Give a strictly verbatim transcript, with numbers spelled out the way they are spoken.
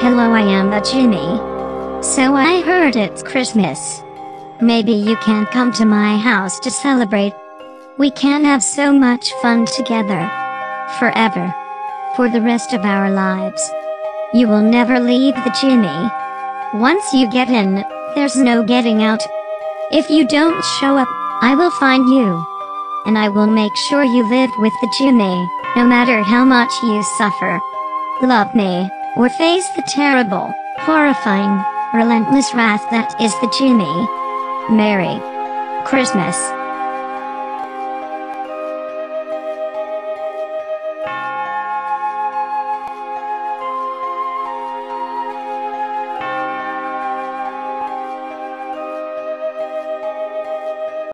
Hello, I am a genie. So I heard it's Christmas. Maybe you can come to my house to celebrate. We can have so much fun together. Forever. For the rest of our lives. You will never leave the genie. Once you get in, there's no getting out. If you don't show up, I will find you. And I will make sure you live with the genie, no matter how much you suffer. Love me, or face the terrible, horrifying, relentless wrath that is the genie. Merry Christmas.